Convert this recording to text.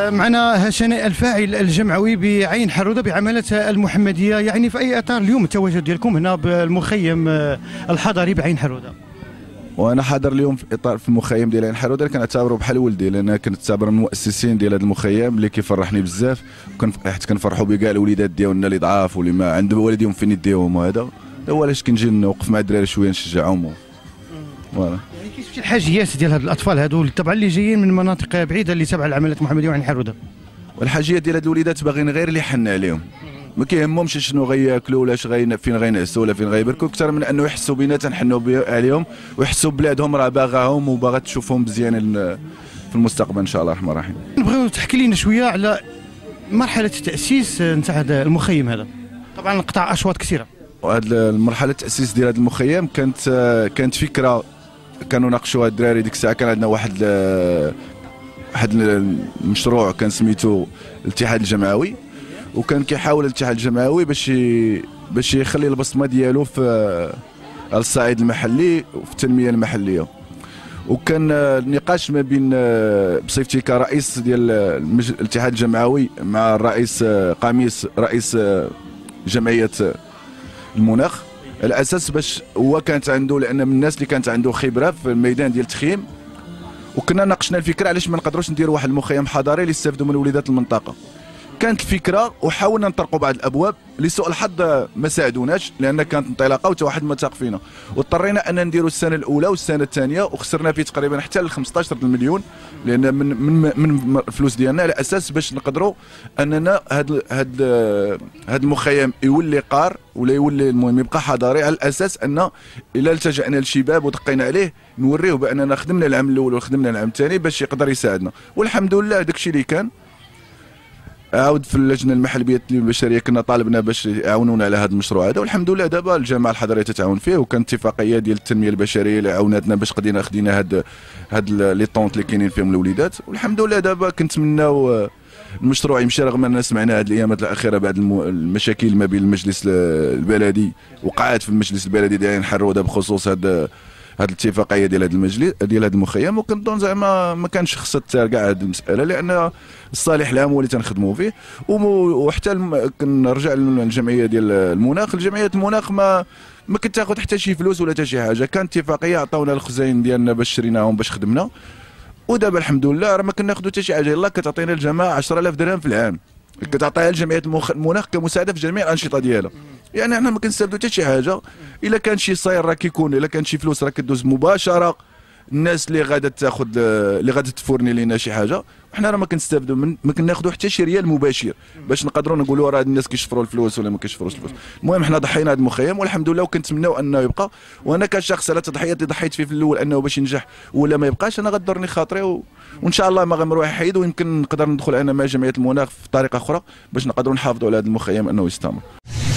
معنا شناء الفاعل الجمعوي بعين حرودة بعمالة المحمدية، يعني في أي إطار اليوم التواجد ديالكم هنا بالمخيم الحضري بعين حرودة؟ وانا حاضر اليوم في اطار في المخيم ديال عين حرودة اللي كنعتبره بحال ولدي، لان كنعتبر من المؤسسين ديال هذا المخيم اللي كيفرحني بزاف، حيت كنفرحوا بكاع الوليدات ديالنا اللي ضعاف واللي ما عندهم والديهم فين يديهم، وهذا هو علاش كنجي نوقف مع الدراري شويه نشجعهم. فوالا. يعني كيف شفتي الحاجيات ديال هاد الاطفال هادو طبعا اللي جايين من مناطق بعيده اللي تابعه لعمليه المحمديه وعين حرودة؟ والحاجيات ديال هاد الوليدات باغيين غير اللي يحن عليهم، ما كيهمهمش شنو غياكلوا ولا فين غينعسوا ولا فين غيبركوا، اكثر من انه يحسوا بينا تنحنوا عليهم ويحسوا بلادهم راه باغاهم وباغا تشوفهم مزيانين في المستقبل ان شاء الله الرحمن الرحيم. نبغيو تحكي لنا شويه على مرحله التاسيس نتاع هذا المخيم هذا. طبعا قطع اشواط كثيره. وهاد المرحله التاسيس ديال هذا المخيم كانت فكره كانوا ناقشوها الدراري ديك الساعه. كان عندنا واحد المشروع كان سميتو الاتحاد الجمعوي، وكان كيحاول الاتحاد الجمعوي باش يخلي البصمه ديالو في الصعيد المحلي وفي التنميه المحليه. وكان النقاش ما بين بصفتي كرئيس ديال الاتحاد الجمعوي مع الرئيس قميص رئيس جمعيه المناخ، على اساس باش هو كانت عنده، لان من الناس اللي كانت عنده خبره في الميدان ديال التخييم، وكنا ناقشنا الفكره علاش ما نقدروش نديروا واحد المخيم حضاري اللي يستافدوا من وليدات المنطقه. كانت الفكره وحاولنا نطرقوا بعض الابواب، لسوء الحظ ما ساعدوناش لان كانت انطلاقه وتا واحد ما تاق فينا، واضطرينا ان نديروا السنه الاولى والسنه الثانيه وخسرنا فيه تقريبا حتى ل 15 المليون، لان من الفلوس ديالنا، على اساس باش نقدروا اننا هذا المخيم يولي قار ولا يولي المهم يبقى حضاري، على الاساس ان الا التجأنا للشباب ودقينا عليه نوريه باننا خدمنا العام الاول وخدمنا العام الثاني باش يقدر يساعدنا. والحمد لله داك الشيء اللي كان عاود في اللجنه المحليه للتنميه البشريه كنا طالبنا باش يعاونونا على هذا المشروع هذا، والحمد لله دابا الجامعه الحضريه تتعاون فيه، وكان اتفاقيه ديال التنميه البشريه اللي عاوناتنا باش خدينا هاد لي طونط اللي كاينين فيهم الوليدات، والحمد لله دابا كنتمناو المشروع يمشي، رغم اننا سمعنا هذه الايامات الاخيره بعد المشاكل ما بين المجلس البلدي، وقعات في المجلس البلدي ديال عين حرودة بخصوص هذه الاتفاقيه ديال هذا المجلس ديال هذا المخيم، وكنظن زعما ما كانش خصها تسار كاع هذه المساله، لان الصالح العام هو اللي تنخدموا فيه. وحتى كنرجع للجمعيه ديال المناخ، الجمعيه المناخ ما كتاخذ حتى شي فلوس ولا حتى شي حاجه، كانت اتفاقيه عطاونا الخزاين ديالنا باش شريناهم باش خدمنا، ودابا الحمد لله راه ما كناخذوا حتى شي حاجه، يلاه كتعطينا الجماعه 10000 درهم في العام، كتعطيها لجمعيه المناخ كمساعده في جميع الانشطه ديالها. يعني احنا ما كنستافدوا حتى شي حاجه، الا كان شي صاير راه كيكون، الا كان شي فلوس راه كدوز مباشره الناس اللي غادا تاخذ اللي غادا تفورني لينا شي حاجه، وحنا راه ما كنستافدوا ما كناخذوا حتى شي ريال مباشر باش نقدروا نقولوا راه الناس كيشفروا الفلوس ولا ما كيشفروش الفلوس. المهم حنا ضحينا هذا المخيم والحمد لله، وكنتمناو انه يبقى، وانا كشخص على تضحيات اللي ضحيت فيه في الاول انه باش ينجح ولا ما يبقاش انا غدرني خاطري وان شاء الله ما غنروح حيد، ويمكن نقدر ندخل انا مع جمعيه المناخ في طريقه اخرى باش نقدروا نحافظوا على هذا المخيم انه يستمر.